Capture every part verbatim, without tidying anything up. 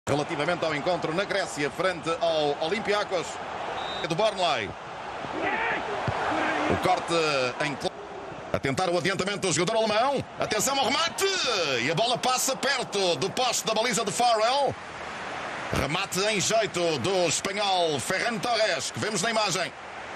Relativamente ao encontro na Grécia, frente ao Olympiacos do Burnley. O corte em... A tentar o adiantamento do jogador alemão. Atenção ao remate. E a bola passa perto do poste da baliza de Farrell. Remate em jeito do espanhol Ferran Torres, que vemos na imagem.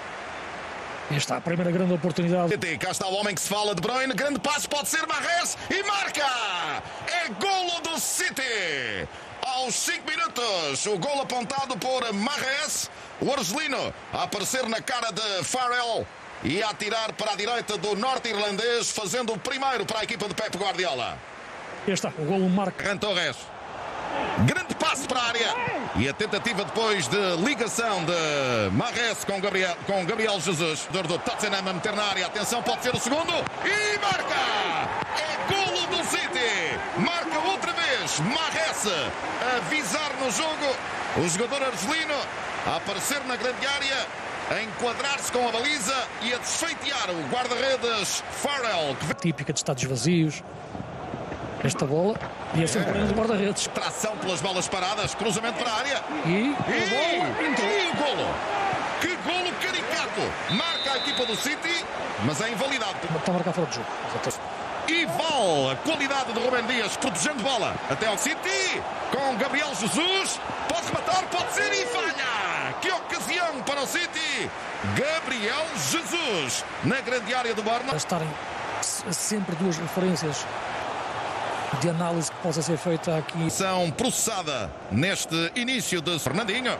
E está a primeira grande oportunidade. Cá está o homem que se fala, De Bruyne. Grande passo, pode ser Mahrez. E marca! É golo do City. Aos cinco minutos, o golo apontado por Mahrez. O argelino a aparecer na cara de Farrell e a atirar para a direita do norte-irlandês, fazendo o primeiro para a equipa de Pep Guardiola. E está o golo marca. Ferran Torres. Grande passo para a área. E a tentativa depois de ligação de Mahrez com Gabriel, com Gabriel Jesus. Do Tottenham a meter na área. Atenção, pode ser o segundo. E marca! É golo do City. Marca outra vez. Mahrez a visar no jogo. O jogador argelino a aparecer na grande área, a enquadrar-se com a baliza e a desfeitear o guarda-redes Farrell. Típica de estados vazios. Esta bola e a sempre do guarda-redes. Tração pelas bolas paradas, cruzamento para a área. E, e, a bola entrou. E o golo. Que golo caricato. Marca a equipa do City, mas é invalidado. Está a marcar fora de jogo. E Val, a qualidade de Rubem Dias, protegendo bola até ao City, com Gabriel Jesus. Pode rematar, pode ser e falha. Que ocasião para o City. Gabriel Jesus na grande área do Burnley. Para estarem sempre duas referências de análise que possa ser feita aqui. São processada neste início de Fernandinho.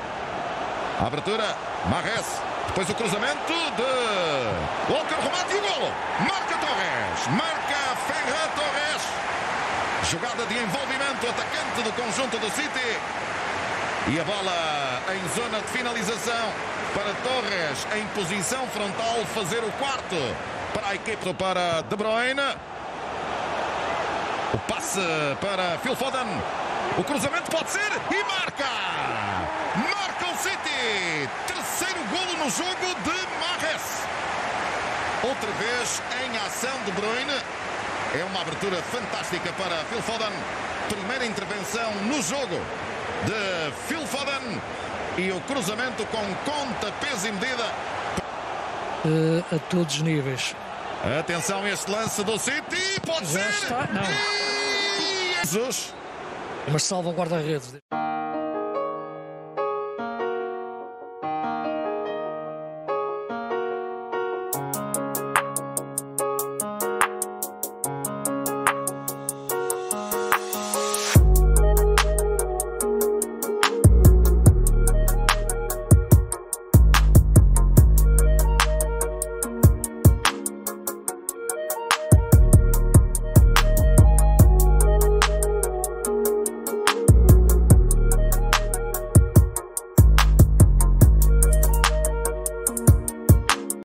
A abertura, Mahrez. Depois o cruzamento de Walker, remate e o golo. Marca Torres. Marca Ferran Torres. Jogada de envolvimento, atacante do conjunto do City. E a bola em zona de finalização para Torres, em posição frontal, fazer o quarto para a equipe, para De Bruyne. O passe para Phil Foden. O cruzamento pode ser e marca! Marca o City! Terceiro golo no jogo de Mahrez. Outra vez em ação De Bruyne. É uma abertura fantástica para Phil Foden. Primeira intervenção no jogo de Phil Foden. E o cruzamento com conta, peso e medida. Uh, a todos os níveis. Atenção a este lance do City. Pode Já ser! está? Não. E... Jesus. Mas salva o guarda-redes.